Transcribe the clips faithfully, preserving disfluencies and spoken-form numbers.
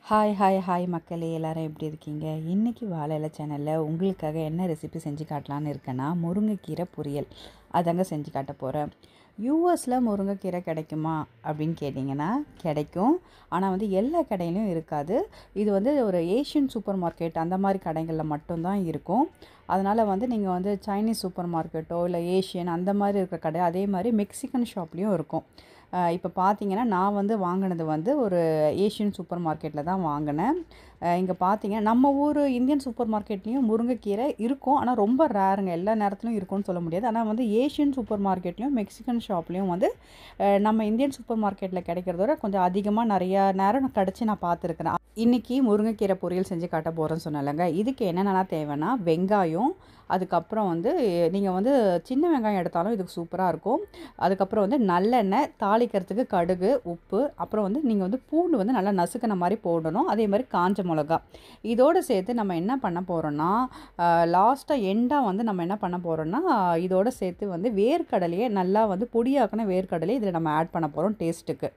Hi hi hi மக்களே, எல்லோரும் எப்படி இருக்கீங்க? இன்றைக்கி வாழை சேனலில் உங்களுக்காக என்ன ரெசிபி செஞ்சு காட்டலான்னு இருக்கேன்னா, முருங்கைக்கீரை பொரியல் அதாங்க செஞ்சு காட்ட போகிறேன். யூஎஸில் முருங்கைக்கீரை கிடைக்குமா அப்படின்னு கேட்டிங்கன்னா கிடைக்கும். ஆனால் வந்து எல்லா கடையிலையும் இருக்காது. இது வந்து ஒரு ஏஷியன் சூப்பர் மார்க்கெட் அந்த மாதிரி கடைகளில் மட்டும்தான் இருக்கும். அதனால் வந்து நீங்கள் வந்து சைனீஸ் சூப்பர் மார்க்கெட்டோ இல்லை ஏஷியன் அந்த மாதிரி இருக்கிற கடை, அதே மாதிரி மெக்சிகன் ஷாப்லேயும் இருக்கும். இப்போ பார்த்தீங்கன்னா நான் வந்து வாங்கினது வந்து ஒரு ஏஷியன் சூப்பர் மார்க்கெட்டில் தான் வாங்கினேன். இங்கே பார்த்தீங்கன்னா நம்ம ஊர் இந்தியன் சூப்பர் மார்க்கெட்லேயும் முருங்கைக்கீரை இருக்கும். ஆனால் ரொம்ப ரேருங்க, எல்லா நேரத்துலையும் இருக்கும்னு சொல்ல முடியாது. ஆனால் வந்து ஏஷியன் சூப்பர் மார்க்கெட்லேயும் மெக்சிகன் ஷாப்லேயும் வந்து நம்ம இந்தியன் சூப்பர் மார்க்கெட்டில் கிடைக்கிறதோட கொஞ்சம் அதிகமாக நிறையா நேரம் கிடச்சி நான் பார்த்துருக்குறேன். இன்றைக்கி முருங்கைக்கீரை பொரியல் செஞ்சு காட்ட போகிறேன்னு சொன்னாலங்க. இதுக்கு என்னென்னா தேவைன்னா வெங்காயம், அதுக்கப்புறம் வந்து நீங்கள் வந்து சின்ன வெங்காயம் எடுத்தாலும் இதுக்கு சூப்பராக இருக்கும். அதுக்கப்புறம் வந்து நல்லெண்ணெய், தாளிக்கிறதுக்கு கடுகு, உப்பு, அப்புறம் வந்து நீங்கள் வந்து பூண்டு வந்து நல்லா நசுக்கின மாதிரி போடணும். அதே மாதிரி காஞ்ச மிளகா. இதோடு சேர்த்து நம்ம என்ன பண்ண போகிறோன்னா, லாஸ்ட்டாக எண்டாக வந்து நம்ம என்ன பண்ண போகிறோன்னா, இதோடு சேர்த்து வந்து வேர்க்கடலையே நல்லா வந்து பொடியாக்கின வேர்க்கடலையே இதில் நம்ம ஆட் பண்ண போகிறோம் டேஸ்ட்டுக்கு.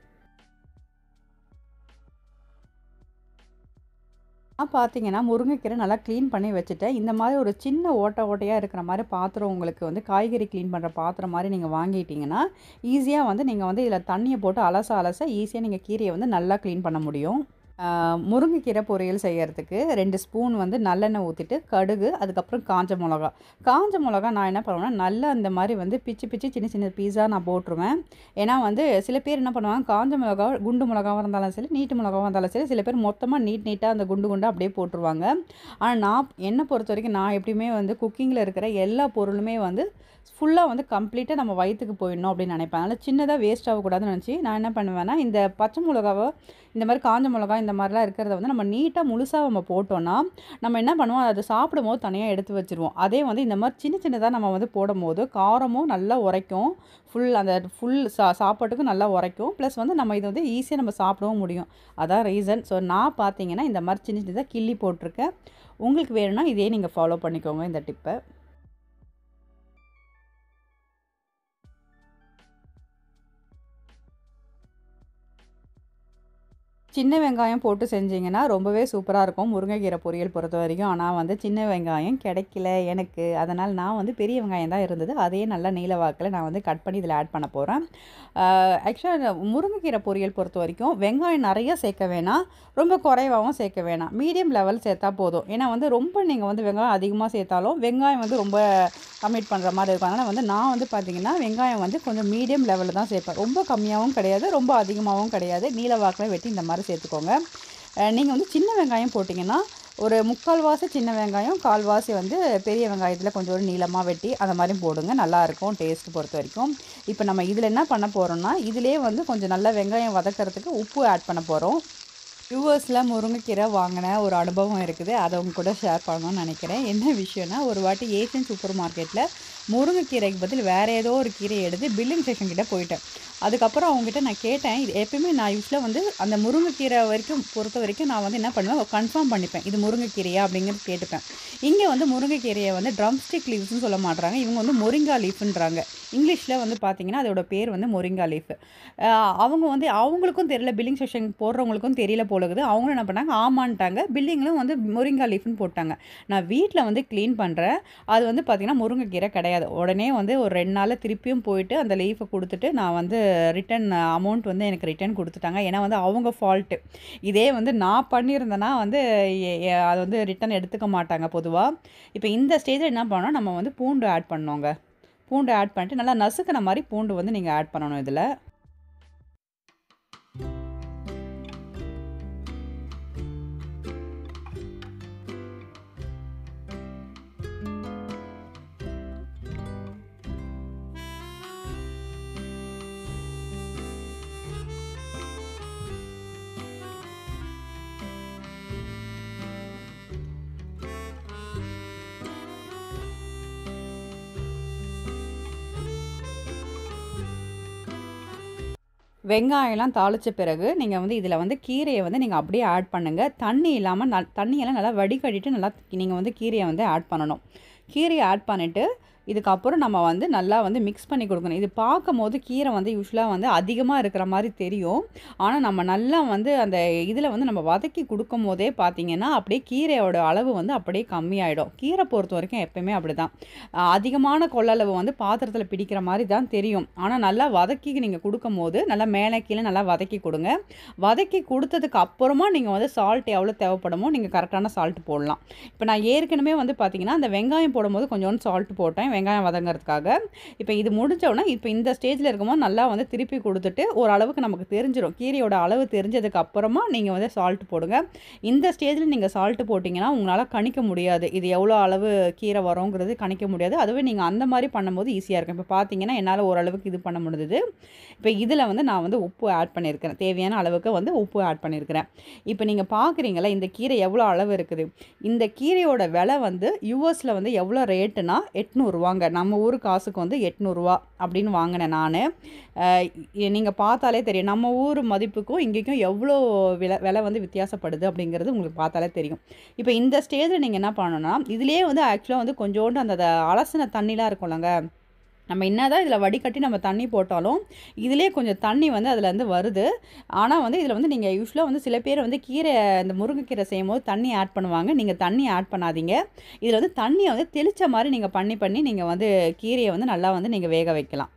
நான் பார்த்தீங்கன்னா முருங்கைக்கீரை நல்லா க்ளீன் பண்ணி வச்சுட்டேன். இந்த மாதிரி ஒரு சின்ன ஓட்டை ஓட்டையாக இருக்கிற மாதிரி பாத்திரம், உங்களுக்கு வந்து காய்கறி க்ளீன் பண்ணுற பாத்திரம் மாதிரி நீங்கள் வாங்கிட்டீங்கன்னா ஈஸியாக வந்து நீங்கள் வந்து இதில் தண்ணியை போட்டு அலச அலச ஈஸியாக நீங்கள் கீரையை வந்து நல்லா க்ளீன் பண்ண முடியும். முருங்கைக்கீரை பொரியல் செய்கிறதுக்கு ரெண்டு ஸ்பூன் வந்து நல்லெண்ணெய் ஊற்றிட்டு கடுகு, அதுக்கப்புறம் காஞ்ச மிளகா. காஞ்ச மிளகா நான் என்ன பண்ணுவேன்னா நல்லா அந்த மாதிரி வந்து பிச்சு பிச்சு சின்ன சின்ன பீஸாக நான் போட்டுருவேன். ஏன்னா வந்து சில பேர் என்ன பண்ணுவாங்க, காஞ்ச மிளகா குண்டு மிளகாவாக இருந்தாலும் சரி, நீட்டு மிளகாவாக இருந்தாலும் சரி, சில பேர் மொத்தமாக நீட் நீட்டாக அந்த குண்டு குண்டாக அப்படியே போட்டுருவாங்க. ஆனால் நான் என்னை பொறுத்த வரைக்கும் நான் எப்படியுமே வந்து குக்கிங்கில் இருக்கிற எல்லா பொருளுமே வந்து ஃபுல்லாக வந்து கம்ப்ளீட்டாக நம்ம வயிற்றுக்கு போயிடணும் அப்படின்னு நினைப்பேன். அதனால் சின்னதாக வேஸ்ட் ஆகக்கூடாதுன்னு நினச்சி நான் என்ன பண்ணுவேன்னா, இந்த பச்சை மிளகாவை இந்த மாதிரி காஞ்ச மிளகா இந்த மாதிரிலாம் இருக்கிறத வந்து நம்ம நீட்டாக முழுசாக நம்ம போட்டோன்னா நம்ம என்ன பண்ணுவோம், அதை சாப்பிடும் போது தனியாக எடுத்து வச்சுருவோம். அதே வந்து இந்த மாதிரி சின்ன சின்னதாக நம்ம வந்து போடும் போது காரமும் நல்லா உரைக்கும், ஃபுல் அந்த ஃபுல் சா சாப்பாட்டுக்கும் நல்லா உரைக்கும். ப்ளஸ் வந்து நம்ம இதை வந்து ஈஸியாக நம்ம சாப்பிடவும் முடியும். அதான் ரீசன். ஸோ நான் பார்த்தீங்கன்னா இந்த மாதிரி சின்ன சின்னதாக கிள்ளி போட்டிருக்கேன். உங்களுக்கு வேணும்னா இதே நீங்கள் ஃபாலோ பண்ணிக்கோங்க இந்த டிப்பை. சின்ன வெங்காயம் போட்டு செஞ்சிங்கன்னா ரொம்பவே சூப்பராக இருக்கும் முருங்கைக்கீரை பொரியல் பொறுத்த வரைக்கும். ஆனால் வந்து சின்ன வெங்காயம் கிடைக்கல எனக்கு. அதனால் நான் வந்து பெரிய வெங்காயம் தான் இருந்தது, அதையே நல்லா நீல வாக்கில் நான் வந்து கட் பண்ணி இதில் ஆட் பண்ண போகிறேன். ஆக்சுவலாக முருங்கைக்கீரை பொரியல் பொறுத்த வரைக்கும் வெங்காயம் நிறையா சேர்க்க வேணாம், ரொம்ப குறைவாகவும் சேர்க்க வேணாம், மீடியம் லெவல் சேர்த்தா போதும். ஏன்னா வந்து ரொம்ப நீங்கள் வந்து வெங்காயம் அதிகமாக சேர்த்தாலும் வெங்காயம் வந்து ரொம்ப கம்மிட் பண்ணுற மாதிரி இருக்கும். அதனால் வந்து நான் வந்து பார்த்திங்கன்னா வெங்காயம் வந்து கொஞ்சம் மீடியம் லெவலில் தான் சேர்ப்பேன். ரொம்ப கம்மியாகவும் கிடையாது, ரொம்ப அதிகமாகவும் கிடையாது. நீல வாக்கில் வெட்டி இந்த மாதிரி சேர்த்துக்கோங்க. நீங்கள் வந்து சின்ன வெங்காயம் போட்டிங்கன்னா ஒரு முக்கால்வாசி சின்ன வெங்காயம், கால்வாசி வந்து பெரிய வெங்காயத்தில் கொஞ்சம் ஒரு நீளமாக வெட்டி அந்த மாதிரி போடுங்க, நல்லாயிருக்கும் டேஸ்ட்டு பொறுத்த வரைக்கும். இப்போ நம்ம இதில் என்ன பண்ண போகிறோம்னா, இதிலே வந்து கொஞ்சம் நல்லா வெங்காயம் வதக்கிறதுக்கு உப்பு ஆட் பண்ண போகிறோம். யூஎஸில் முருங்கைக்கீரை வாங்கின ஒரு அனுபவம் இருக்குது, அதை அவங்க கூட ஷேர் பண்ணணும்னு நினைக்கிறேன். என்ன விஷயம்னா, ஒரு வாட்டி ஏஷியன் சூப்பர் மார்க்கெட்டில் முருங்கைக்கீரைக்கு பதில் வேறு ஏதோ ஒரு கீரையை எடுத்து பில்லிங் செக்ஷன் கிட்டே போயிட்டேன். அதுக்கப்புறம் அவங்ககிட்ட நான் கேட்டேன், இது எப்பயுமே நான் யூஸில் வந்து அந்த முருங்கைக்கீரை வரைக்கும் பொறுத்த வரைக்கும் நான் வந்து என்ன பண்ணுவேன், கன்ஃபார்ம் பண்ணிப்பேன் இது முருங்கைக்கீரையா அப்படிங்கிறது கேட்டுப்பேன். இங்கே வந்து முருங்கைக்கீரையை வந்து ட்ரம் ஸ்டிக் லீவ்ஸ்னு சொல்ல மாட்டுறாங்க, இவங்க வந்து மொரிங்கா லீஃப்ன்றாங்க. இங்கிலீஷில் வந்து பார்த்திங்கன்னா அதோட பேர் வந்து மொரிங்கா லீஃப். அவங்க வந்து அவங்களுக்கும் தெரியல, பில்லிங் செக்ஷன் போடுறவங்களுக்கும் தெரியல போலகுது. அவங்களும் என்ன பண்ணாங்க, ஆமான்ட்டாங்க. பில்லிங்களும் வந்து மொரிங்கா லீஃப்னு போட்டாங்க. நான் வீட்டில் வந்து க்ளீன் பண்ணுறேன், அது வந்து பார்த்திங்கன்னா முருங்கைக்கீரை கிடையாது. உடனே வந்து ஒரு ரெண்டு நாளில் திருப்பியும் போயிட்டு அந்த லீஃபை கொடுத்துட்டு நான் வந்து ரிட்டன் அமௌண்ட் வந்து எனக்கு ரிட்டன் கொடுத்துட்டாங்க. ஏன்னா வந்து அவங்க ஃபால்ட்டு. இதே வந்து நான் பண்ணியிருந்தேன்னா வந்து அதை வந்து ரிட்டன் எடுத்துக்க மாட்டாங்க பொதுவாக. இப்போ இந்த ஸ்டேஜில் என்ன பண்ணோம், நம்ம வந்து பூண்டு ஆட் பண்ணோங்க. பூண்டு ஆட் பண்ணிட்டு நல்லா நசுக்கின மாதிரி பூண்டு வந்து நீங்கள் ஆட் பண்ணணும் இதில். வெங்காயம்லாம் தாளித்த பிறகு நீங்கள் வந்து இதில் வந்து கீரையை வந்து நீங்கள் அப்படியே ஆட் பண்ணுங்கள். தண்ணி இல்லாமல் ந தண்ணியெல்லாம் நல்லா வடிகட்டிட்டு நல்லா நீங்கள் வந்து கீரையை வந்து ஆட் பண்ணணும். கீரையை ஆட் பண்ணிவிட்டு இதுக்கப்புறம் நம்ம வந்து நல்லா வந்து மிக்ஸ் பண்ணி கொடுக்கணும். இது பார்க்கும்போது கீரை வந்து யூஸ்வலாக வந்து அதிகமாக இருக்கிற மாதிரி தெரியும். ஆனால் நம்ம நல்லா வந்து அந்த இதில் வந்து நம்ம வதக்கி கொடுக்கும் போதே பார்த்தீங்கன்னா அப்படியே கீரையோட அளவு வந்து அப்படியே கம்மியாயிடும். கீரை பொறுத்த வரைக்கும் எப்பயுமே அப்படி தான். அதிகமான கொள்ளளவு வந்து பாத்திரத்தில் பிடிக்கிற மாதிரி தான் தெரியும். ஆனால் நல்லா வதக்கி நீங்கள் கொடுக்கும்போது நல்லா மேலே கீழே நல்லா வதக்கி கொடுங்க. வதக்கி கொடுத்ததுக்கு அப்புறமா நீங்கள் வந்து சால்ட் எவ்வளோ தேவைப்படுமோ நீங்கள் கரெக்டான சால்ட் போடலாம். இப்போ நான் ஏற்கனவே வந்து பார்த்தீங்கன்னா அந்த வெங்காயம் போடும்போது கொஞ்சோண்டு சால்ட் போட்டேன் வெங்காயம் வதங்கிறதுக்காக. இப்போ இது முடிஞ்சோன்னா இப்போ இந்த ஸ்டேஜில் இருக்கும்போது நல்லா வந்து திருப்பி கொடுத்துட்டு ஓரளவுக்கு நமக்கு தெரிஞ்சிடும். கீரையோட அளவு தெரிஞ்சதுக்கு அப்புறமா நீங்கள் வந்து சால்ட் போடுங்க. இந்த ஸ்டேஜில் நீங்கள் சால்ட் போட்டிங்கன்னா உங்களால் கணிக்க முடியாது. இது எவ்வளோ அளவு கீரை வருங்கிறது கணிக்க முடியாது. அதுவே நீங்கள் அந்த மாதிரி பண்ணும்போது ஈஸியாக இருக்கும். இப்போ பார்த்தீங்கன்னா என்னால் ஓரளவுக்கு இது பண்ண முடியுது. இப்போ இதில் வந்து நான் வந்து உப்பு ஆட் பண்ணியிருக்கிறேன். தேவையான அளவுக்கு வந்து உப்பு ஆட் பண்ணியிருக்கிறேன். இப்போ நீங்கள் பார்க்குறீங்களா இந்த கீரை எவ்வளோ அளவு இருக்குது. இந்த கீரையோட விலை வந்து யூஎஸில் வந்து எவ்வளோ ரேட்டுனா எட்நூறுவாங்க. நம்ம ஊர் காசுக்கு வந்து எட்நூறுவா அப்படின்னு வாங்கினேன் நான். நீங்கள் பார்த்தாலே தெரியும் நம்ம ஊர் மதிப்புக்கும் இங்கேக்கும் எவ்வளோ விலை விலை வந்து வித்தியாசப்படுது அப்படிங்கிறது உங்களுக்கு பார்த்தாலே தெரியும். இப்போ இந்த ஸ்டேஜில் நீங்கள் என்ன பண்ணணும்னா இதுலேயே வந்து ஆக்சுவலாக வந்து கொஞ்சோண்டு அந்த அலசின தண்ணிலாம் இருக்கும்லங்க, நம்ம என்ன தான் இதில் வடிகட்டி நம்ம தண்ணி போட்டாலும் இதிலே கொஞ்சம் தண்ணி வந்து அதிலேருந்து வருது. ஆனால் வந்து இதில் வந்து நீங்கள் யூஸ்வலாக வந்து சில பேர் வந்து கீரை இந்த முருங்கைக்கீரை செய்யும் போது தண்ணி ஆட் பண்ணுவாங்க. நீங்கள் தண்ணி ஆட் பண்ணாதீங்க. இதில் வந்து தண்ணியை வந்து தெளித்த மாதிரி நீங்கள் பண்ணி பண்ணி நீங்கள் வந்து கீரையை வந்து நல்லா வந்து நீங்கள் வேக வைக்கலாம்.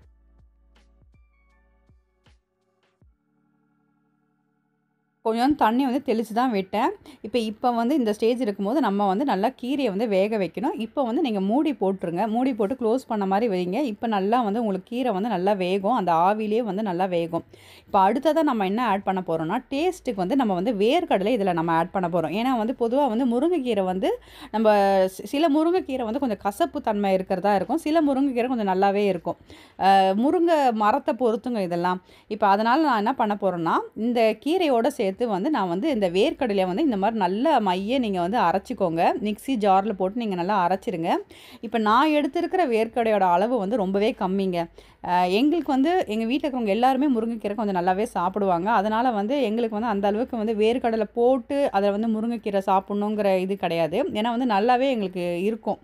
கொஞ்சம் தண்ணி வந்து தெளித்து தான் விட்டேன். இப்போ இப்போ வந்து இந்த ஸ்டேஜ் இருக்கும்போது நம்ம வந்து நல்லா கீரையை வந்து வேக வைக்கணும். இப்போ வந்து நீங்கள் மூடி போட்டுருங்க. மூடி போட்டு க்ளோஸ் பண்ண மாதிரி வைங்க. இப்போ நல்லா வந்து உங்களுக்கு கீரை வந்து நல்லா வேகும். அந்த ஆவிலே வந்து நல்லா வேகும். இப்போ அடுத்ததாக நம்ம என்ன ஆட் பண்ண போகிறோம்னா டேஸ்ட்டுக்கு வந்து நம்ம வந்து வேர்க்கடலை இதில் நம்ம ஆட் பண்ண போகிறோம். ஏன்னா வந்து பொதுவாக வந்து முருங்கைக்கீரை வந்து நம்ம சில முருங்கைக்கீரை வந்து கொஞ்சம் கசப்பு தன்மை இருக்கிறதா இருக்கும். சில முருங்கைக்கீரை கொஞ்சம் நல்லாவே இருக்கும். முருங்கை மரத்தை பொறுத்துங்க இதெல்லாம். இப்போ அதனால் நான் என்ன பண்ண போகிறேன்னா இந்த கீரையோடு சேர்த்து வந்து நான் வந்து இந்த வேர்க்கடலையை வந்து இந்த மாதிரி நல்லா மைய நீங்கள் வந்து அரைச்சிக்கோங்க. மிக்ஸி ஜாரில் போட்டு நீங்கள் நல்லா அரைச்சிருங்க. இப்போ நான் எடுத்திருக்கிற வேர்க்கடையோட அளவு வந்து ரொம்பவே கம்மிங்க. எங்களுக்கு வந்து எங்கள் வீட்டில் இருக்கிறவங்க எல்லாருமே முருங்கைக்கீரை கொஞ்சம் நல்லாவே சாப்பிடுவாங்க. அதனால் வந்து எங்களுக்கு வந்து அந்த அளவுக்கு வந்து வேர்க்கடலை போட்டு அதில் வந்து முருங்கைக்கீரை சாப்பிட்ணுங்கிற இது கிடையாது. ஏன்னா வந்து நல்லாவே எங்களுக்கு இருக்கும்.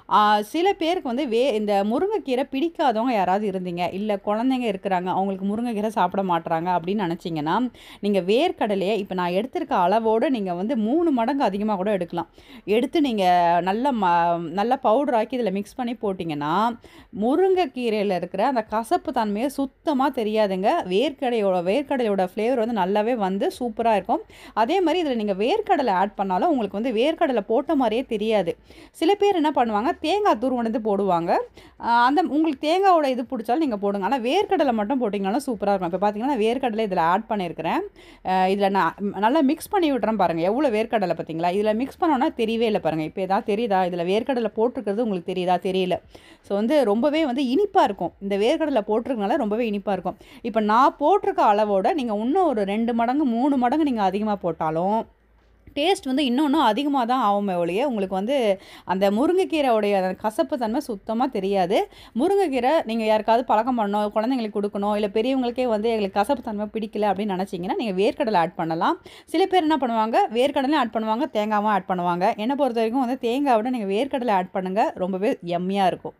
சில பேருக்கு வந்து வே இந்த முருங்கைக்கீரை பிடிக்காதவங்க யாராவது இருந்தீங்க, இல்லை குழந்தைங்க இருக்கிறாங்க அவங்களுக்கு முருங்கைக்கீரை சாப்பிட மாட்றாங்க அப்படின்னு நினச்சிங்கன்னா நீங்கள் வேர்க்கடலையை இப்போ நான் எடுத்திருக்க அளவோடு நீங்கள் வந்து மூணு மடங்கு அதிகமாக கூட எடுக்கலாம். எடுத்து நீங்கள் நல்லா ம நல்லா பவுடர் ஆக்கி இதில் மிக்ஸ் பண்ணி போட்டிங்கன்னா முருங்கைக்கீரையில் இருக்கிற அந்த கசப்பு தன்மையை சுத்தமாக தெரியாதுங்க. வேர்க்கடையோட வேர்க்கடலையோட ஃப்ளேவர் வந்து நல்லாவே வந்து சூப்பராக இருக்கும். அதே மாதிரி இதில் நீங்கள் வேர்க்கடலை ஆட் பண்ணாலும் உங்களுக்கு வந்து வேர்க்கடலை போட்ட மாதிரியே தெரியாது. சில பேர் என்ன பண்ணுவாங்க தேங்காய் துருவனது போடுவாங்க. அந்த உங்களுக்கு தேங்காயோட இது பிடிச்சாலும் நீங்கள் போடுங்க. ஆனால் வேர்க்கடலை மட்டும் போட்டிங்கனாலும் சூப்பராக இருக்கும். இப்போ பார்த்தீங்கன்னா வேர்க்கடலை இதில் ஆட் பண்ணியிருக்கிறேன். இதில் நான் நல்லா மிக்ஸ் பண்ணி விட்றேன் பாருங்கள். எவ்வளோ வேர்க்கடலை பார்த்தீங்களா. இதில் மிக்ஸ் பண்ணோன்னா தெரியவே இல்லை பாருங்கள். இப்போ எதாவது தெரியுதா இதில் வேர்க்கடலை போட்டிருக்கிறது உங்களுக்கு தெரியுதா தெரியல. ஸோ வந்து ரொம்பவே வந்து இனிப்பாக இருக்கும். இந்த வேர்க்கடலை போட்டிருக்கனால ரொம்பவே இனிப்பாக இருக்கும். இப்போ நான் போட்டிருக்க அளவோட நீங்கள் இன்னும் ஒரு ரெண்டு மடங்கு மூணு மடங்கு நீங்கள் அதிகமாக போட்டாலும் டேஸ்ட் வந்து இன்னொன்றும் அதிகமாக தான் ஆகுமே ஒழிய உங்களுக்கு வந்து அந்த முருங்கைக்கீரையோடைய கசப்பு தன்மை சுத்தமாக தெரியாது. முருங்கைக்கீரை நீங்கள் யாருக்காவது பழக்கம் பண்ணணும், குழந்தைங்களுக்கு கொடுக்கணும், இல்லை பெரியவங்களுக்கே வந்து எங்களுக்கு கசப்பு தன்மை பிடிக்கல அப்படின்னு நினச்சிங்கன்னா நீங்கள் வேர்க்கடலை ஆட் பண்ணலாம். சில பேர் என்ன பண்ணுவாங்க வேர்க்கடலையும் ஆட் பண்ணுவாங்க, தேங்காவும் ஆட் பண்ணுவாங்க. என்னை பொறுத்த வரைக்கும் வந்து தேங்காய் விட நீங்கள் வேர்க்கடலை ஆட் பண்ணுங்கள். ரொம்பவே யம்மியாக இருக்கும்.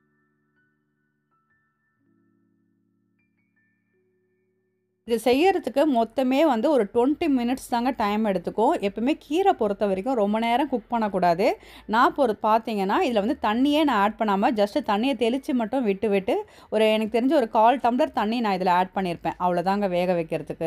இது செய்யறதுக்கு மொத்தமே வந்து ஒரு இருபது மினிட்ஸ் தாங்க டைம் எடுத்துக்கும். எப்பவுமே கீரை பொறுத்த வரைக்கும் ரொம்ப நேரம் குக் பண்ணக்கூடாது. நான் பொறு பார்த்தீங்கன்னா இதில் வந்து தண்ணியே நான் ஆட் பண்ணாமல் ஜஸ்ட்டு தண்ணியை தெளித்து மட்டும் விட்டு விட்டு ஒரு எனக்கு தெரிஞ்ச ஒரு கால் டம்ளர் தண்ணி நான் இதில் ஆட் பண்ணியிருப்பேன். அவ்வளோதாங்க வேக வைக்கிறதுக்கு.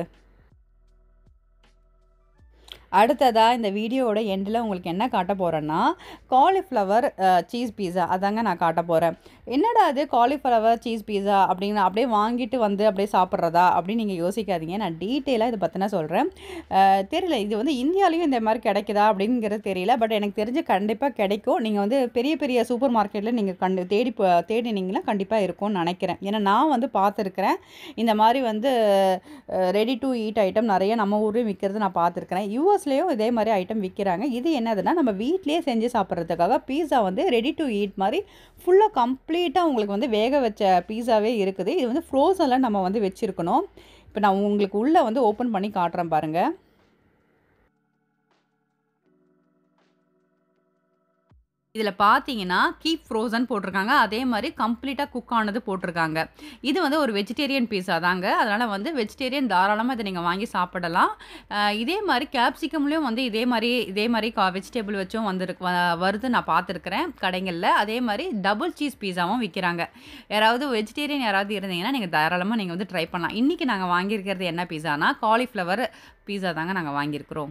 அடுத்ததாக இந்த வீடியோவோட எண்டில் உங்களுக்கு என்ன காட்ட போகிறேன்னா காலிஃப்ளவர் சீஸ் பீஸா அதாங்க நான் காட்ட போகிறேன். என்னடா அது காலிஃப்ளவர் சீஸ் பீஸா அப்படின்னு அப்படியே வாங்கிட்டு வந்து அப்படியே சாப்பிட்றதா அப்படின்னு நீங்கள் யோசிக்காதீங்க. நான் டீட்டெயிலாக இதை பற்றினா சொல்கிறேன். தெரியல இது வந்து இந்தியாவிலையும் இந்த மாதிரி கிடைக்குதா அப்படிங்கிறது தெரியல. பட் எனக்கு தெரிஞ்சு கண்டிப்பாக கிடைக்கும். நீங்கள் வந்து பெரிய பெரிய சூப்பர் மார்க்கெட்டில் நீங்கள் கண்டு தேடி தேடினீங்கன்னா கண்டிப்பாக இருக்கும்னு நினைக்கிறேன். ஏன்னா நான் வந்து பார்த்துருக்குறேன். இந்த மாதிரி வந்து ரெடி டு ஈட் ஐட்டம் நிறைய நம்ம ஊர்லேயும் விற்கிறது நான் பார்த்துருக்குறேன். யூஎஸ்லேயும் இதே மாதிரி ஐட்டம் விற்கிறாங்க. இது என்னதுன்னா நம்ம வீட்டிலேயே செஞ்சு சாப்பிட்றதுக்காக பீஸா வந்து ரெடி டு ஈட் மாதிரி ஃபுல்லாக கம்ப்ளீட்டாக உங்களுக்கு வந்து வேக வச்ச பீஸாவே இருக்குது. இது வந்து ஃப்ரோசனில் நம்ம வந்து வச்சுருக்கணும். இப்போ நான் உங்களுக்கு உள்ளே வந்து ஓப்பன் பண்ணி காட்டுறேன் பாருங்கள். இதில பார்த்தீங்கன்னா, கீப் ஃப்ரோசன் போட்டிருக்காங்க. அதே மாரி கம்ப்ளீட்டா குக் ஆனது போட்டிருக்காங்க. இது வந்து ஒரு வெஜிடேரியன் பீஸா தாங்க. அதனால வந்து வெஜிடேரியன் தாராளமா இத நீங்க வாங்கி சாப்பிடலாம். அ இதே மாரி கேப்சிகம்லயும் வந்து இதே மாரி இதே மாரி கா வெஜிடபிள் வச்சும் வந்துருக்கு வ வருது நான் பார்த்துருக்கிறேன் கடைங்கள்ல. அதே மாரி டபுள் சீஸ் பீஸாவும் விக்கிறாங்க. யாராவது வெஜிடேரியன் யாராவது இருந்தீங்கன்னா, நீங்க தாராளமா நீங்க வந்து ட்ரை பண்ணலாம். இன்னைக்கு நாங்க வாங்கியிருக்கிறது என்ன பீஸானா, காலிஃப்ளவர் பீஸா தாங்க நாங்க வாங்கியிருக்கிறோம்.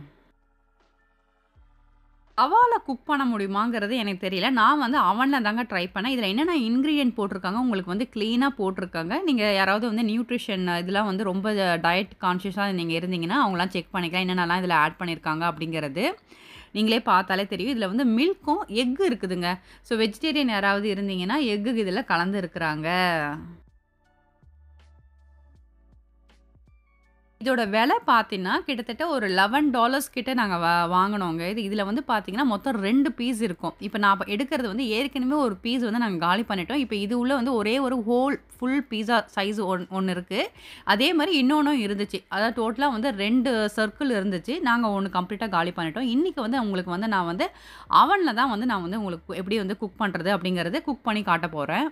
தவால குக் பண்ண முடியுமாங்கிறது எனக்கு தெரியல. நான் வந்து அவன்ல தாங்க ட்ரை பண்ணேன். இதில என்னென்ன இன்கிரீடியன்ட் போட்டிருக்காங்க, உங்களுக்கு வந்து கிளீனா போட்டிருக்காங்க. நீங்க யாராவது வந்து நியூட்ரிஷன் இதெல்லாம் வந்து ரொம்ப டயட் கான்ஷியஸா நீங்க இருந்தீங்கன்னா, அவங்கலாம் செக் பண்ணிக்கலாம். என்னென்னலாம் இதில ஆட் பண்ணியிருக்காங்க அப்படிங்கிறது. நீங்களே பார்த்தாலே தெரியும். இதில வந்து மில்க்கும், எக் இருக்குதுங்க. ஸோ வெஜிடேரியன் யாராவது இருந்தீங்கன்னா, எக்கு இதில கலந்து இருக்கிறாங்க. இதோட விலை பார்த்தீங்கன்னா, கிட்டத்தட்ட ஒரு பதினொன்று டாலர்ஸ் கிட்ட நாங்க வ வாங்குனோங்க. இது இதில வந்து பார்த்தீங்கன்னா, மொத்தம் ரெண்டு பீஸ் இருக்கும். இப்ப நான் இப்ப எடுக்கிறது வந்து ஏற்கனவே ஒரு பீஸ் வந்து நாங்க காலி பண்ணிட்டோம். இப்ப இது உள்ள வந்து ஒரே ஒரு whole full pizza size one ஒண்ணு இருக்கு. அதே மாரி இன்னொன்னும் இருந்துச்சு. அதாவது டோட்டலா வந்து ரெண்டு சர்க்கிள் இருந்துச்சு. நாங்க ஒண்ணு கம்ப்ளீட்டா காலி பண்ணிட்டோம். இன்னைக்கு வந்து உங்களுக்கு வந்து நான் வந்து அவன்ல தான் வந்து நான் வந்து உங்களுக்கு எப்படி வந்து குக் பண்றது அப்படிங்கிறது குக் பண்ணி காட்டப் போறேன்.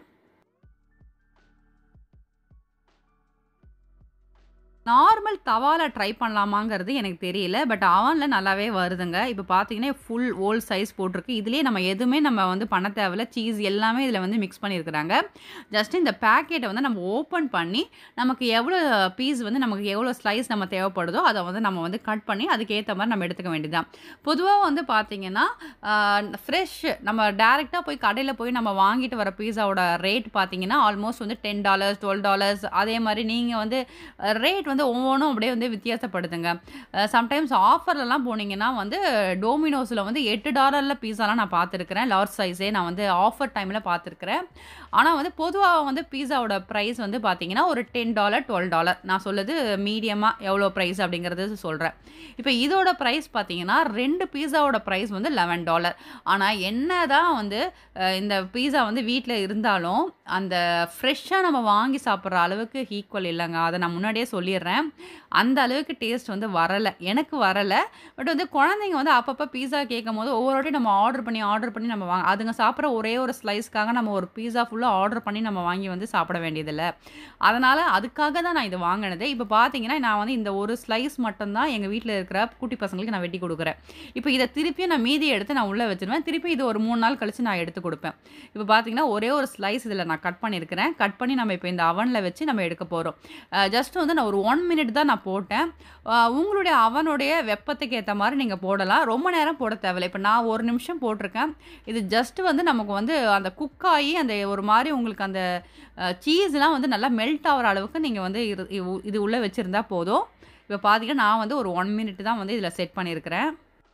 நார்மல் தவால ட்ரை பண்ணலாமாங்கிறது எனக்கு தெரியல. பட் அவன்ல நல்லாவே வருதுங்க. இப்ப பார்த்தீங்கன்னா, ஃபுல் ஹோல் சைஸ் போட்டிருக்கு. இதுலயே நம்ம எதுவுமே நம்ம வந்து பண்ண தேவையில்ல. சீஸ் எல்லாமே இதில வந்து மிக்ஸ் பண்ணியிருக்கிறாங்க. ஜஸ்ட் இந்த பேக்கெட்ட வந்து நம்ம ஓப்பன் பண்ணி, நமக்கு எவ்வளோ பீஸ் வந்து நமக்கு எவ்வளோ ஸ்லைஸ் நம்ம தேவைப்படுதோ, அத வந்து நம்ம வந்து கட் பண்ணி அதுக்கேத்த மாரி நம்ம எடுத்துக்க வேண்டியது தான். பொதுவா வந்து பார்த்தீங்கன்னா, ஆ ஃப்ரெஷ் நம்ம டைரக்ட்டா போய் கடையில போய் நம்ம வாங்கிட்டு வர பீஸாவோட ரேட் பார்த்தீங்கன்னா, ஆல்மோஸ்ட் வந்து பத்து டாலர்ஸ், பன்னிரண்டு டாலர்ஸ் அதே மாரி நீங்க வந்து ரேட் வந்து ஒவ்வொன்னும் அப்படியே வந்து வித்தியாசப்படுதுங்க. அ சம்டைம்ஸ் ஆஃபர்லலாம் போனீங்கன்னா வந்து டோமினோஸ்ல வந்து எட்டு டாலர்ல பீஸாலாம் நான் பார்த்துருக்கிறேன். லார்ஜ் சைஸே நான் வந்து ஆஃபர் டைம்ல பார்த்துருக்கிறேன். ஆனா வந்து பொதுவா வந்து பீஸாவோட பிரைஸ் வந்து பார்த்தீங்கன்னா, ஒரு பத்து டாலர், பன்னிரண்டு டாலர் நான் சொல்லுது மீடியமா எவ்வளோ பிரைஸ் அப்படிங்கிறது சொல்றேன். இப்ப இதோட பிரைஸ் பார்த்தீங்கன்னா, ரெண்டு பீஸாவோட பிரைஸ் வந்து பதினொன்று டாலர் ஆனா என்னதான் வந்து அ இந்த பீஸா வந்து வீட்ல இருந்தாலும், அந்த ஃப்ரெஷ்ஷா நம்ம வாங்கி சாப்பிடுற அளவுக்கு ஈக்குவல் இல்லங்க. அத நான் முன்னாடியே சொல்லிர்றேன். அந்த அளவுக்கு டேஸ்ட் வந்து வரல. எனக்கு வரல. பட் வந்து குழந்தைங்க வந்து அப்பப்ப பீஸா கேட்கும்போது, ஒவ்வொரு வாட்டியும் நம்ம ஆர்டர் பண்ணி, ஆர்டர் பண்ணி நம்ம வாங்க அதுங்க சாப்பிடுற ஒரே ஒரு ஸ்லைஸ்க்காக நம்ம ஒரு பீஸா ஃபுல்லா ஆர்டர் பண்ணி நம்ம வாங்கி வந்து சாப்பிட வேண்டியதில்ல. அதனால அதுக்காக தான் நான் இது வாங்குனதே. இப்ப பார்த்தீங்கன்னா, நான் வந்து இந்த ஒரு ஸ்லைஸ் மட்டும் தான் எங்க வீட்ல இருக்கிற குட்டி பசங்களுக்கு நான் வெட்டி குடுக்குறேன். இப்ப இத திருப்பியும் நான் மீதிய எடுத்து நான் உள்ள வச்சுருவேன். திருப்பி இது ஒரு மூணு நாள் கழிச்சு நான் எடுத்து குடுப்பேன். இப்ப பார்த்தீங்கன்னா, ஒரே ஒரு ஸ்லைஸ் இதில நான் கட் பண்ணியிருக்கிறேன். கட் பண்ணி நம்ம இப்ப இந்த அவன்ல வச்சு நம்ம எடுக்க போறோம். அ ஜஸ்ட் வந்து நான் ஒரு ஒன்று மினிட் தான் நான் போட்டேன். அ உங்களுடைய அவனுடைய வெப்பத்துக்கு ஏத்த மாரி நீங்க போடலாம். ரொம்ப நேரம் போட தேவையில்ல. இப்ப நான் ஒரு நிமிஷம் போட்டிருக்கேன். இது ஜஸ்ட் வந்து நமக்கு வந்து அந்த குக் ஆயி அந்த ஒரு மாரி உங்களுக்கு அந்த அ சீஸ்லாம் வந்து நல்லா மெல்ட் ஆவுற அளவுக்கு நீங்க வந்து இரு இவு இது உள்ள வச்சிருந்தா போதும். இப்ப பார்த்தீங்கன்னா, நான் வந்து ஒரு ஒன்று மினிட் தான் வந்து இதில செட் பண்ணியிருக்கிறேன்.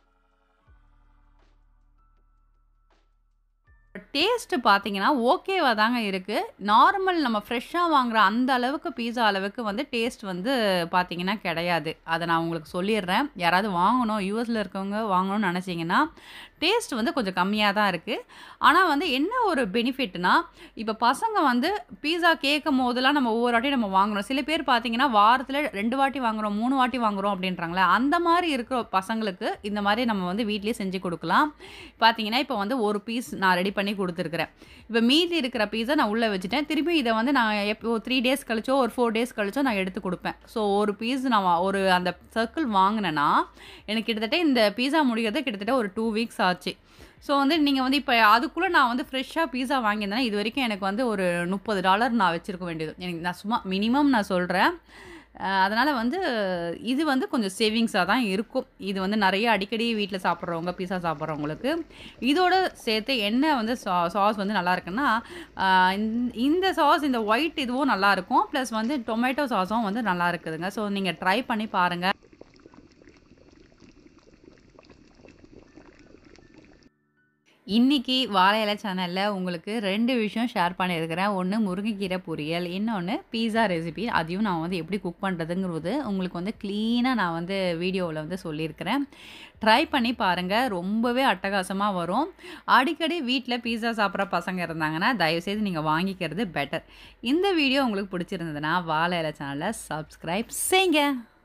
டேஸ்ட் பார்த்தீங்கன்னா, ஓகேவா தாங்க இருக்கு. நார்மல் நம்ம ஃப்ரெஷ்ஷா வாங்குற அந்த அளவுக்கு பீஸா அளவுக்கு வந்து டேஸ்ட் வந்து பார்த்தீங்கன்னா கிடையாது. அத நான் உங்களுக்கு சொல்லிர்றேன். யாராவது வாங்கணும் யுஎஸ்ல இருக்கவங்க வாங்கணும்னு நெனச்சீங்கன்னா, டேஸ்ட் வந்து கொஞ்சம் கம்மியா தான் இருக்கு. ஆனா வந்து என்ன ஒரு பெனிஃபிட்னா, இப்ப பசங்க வந்து பீஸா கேட்கும்போதெல்லாம் நம்ம ஒவ்வொரு வாட்டியும் நம்ம வாங்குறோம். சில பேர் பார்த்தீங்கன்னா, வாரத்துல ரெண்டு வாட்டி வாங்குறோம், மூணு வாட்டி வாங்குறோம் அப்படின்றாங்கல்ல. அந்த மாரி இருக்கிற பசங்களுக்கு இந்த மாரி நம்ம வந்து வீட்லயே செஞ்சு குடுக்கலாம். பார்த்தீங்கன்னா, இப்ப வந்து ஒரு பீஸ் நான் ரெடி பண்ணி குடுத்துருக்கிறேன். இப்ப மீதி இருக்கிற பீஸா நான் உள்ள வச்சுட்டேன். திருப்பி இத வந்து நான் எப்போ மூணு டேஸ் கழிச்சோ, ஒரு நாலு டேஸ் கழிச்சோ நான் எடுத்து குடுப்பேன். ஸோ ஒரு பீஸ் நான் வா ஒரு அந்த சர்க்கிள் வாங்குனேன்னா, எனக்கு கிட்டத்தட்ட இந்த பீஸா முடியறது கிட்டத்தட்ட ஒரு ரெண்டு வீக்ஸ் ஆச்சு. ஸோ வந்து நீங்க வந்து இப்ப அதுக்குள்ள நான் வந்து ஃப்ரெஷ்ஷா பீஸா வாங்கியிருந்தேன்னா, இதுவரைக்கும் எனக்கு வந்து ஒரு முப்பது டாலர் நான் வச்சிருக்க வேண்டியது. எனக்கு நான் சும்மா மினிமம் நான் சொல்றேன். அ அதனால வந்து இது வந்து கொஞ்சம் சேவிங்ஸா தான் இருக்கும். இது வந்து நெறைய அடிக்கடி வீட்ல சாப்பிடுறவங்க, பீஸா சாப்பிடுறவங்களுக்கு. இதோட சேர்த்து என்ன வந்து சா சாஸ் வந்து நல்லாருக்குன்னா, அ இந் இந்த சாஸ் இந்த ஒயிட் இதுவும் நல்லாருக்கும். ப்ளஸ் வந்து டொமேட்டோ சாஸும் வந்து நல்லா இருக்குதுங்க. ஸோ நீங்க ட்ரை பண்ணி பாருங்க. இன்னைக்கு வாழை இலை சேனல்ல உங்களுக்கு ரெண்டு விஷயம் ஷேர் பண்ணியிருக்கிறேன். ஒண்ணு முருங்கைக்கீரை பொரியல். இன்னொன்னு பீஸா ரெசிபி. அதையும் நான் வந்து எப்படி குக் பண்றதுங்கிறது உங்களுக்கு வந்து கிளீனா நான் வந்து வீடியோவுல வந்து சொல்லியிருக்கிறேன். ட்ரை பண்ணி பாருங்க. ரொம்பவே அட்டகாசமா வரும். அடிக்கடி வீட்ல பீஸா சாப்பிடுற பசங்க இருந்தாங்கன்னா, தயவுசெய்து நீங்க வாங்கிக்கிறது பெட்டர். இந்த வீடியோ உங்களுக்கு பிடிச்சிருந்ததுன்னா, வாழை இலை சேனல சப்ஸ்கிரைப் செய்ங்க.